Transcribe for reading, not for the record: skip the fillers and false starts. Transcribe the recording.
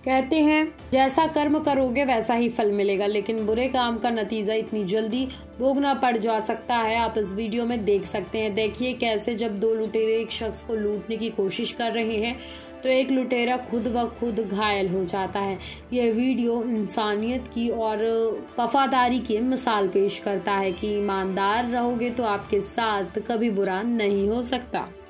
कहते हैं जैसा कर्म करोगे वैसा ही फल मिलेगा, लेकिन बुरे काम का नतीजा इतनी जल्दी भोगना पड़ जा सकता है। आप इस वीडियो में देख सकते हैं। देखिए कैसे जब दो लुटेरे एक शख्स को लूटने की कोशिश कर रहे हैं तो एक लुटेरा खुद ब खुद घायल हो जाता है। यह वीडियो इंसानियत की और वफादारी की मिसाल पेश करता है कि ईमानदार रहोगे तो आपके साथ कभी बुरा नहीं हो सकता।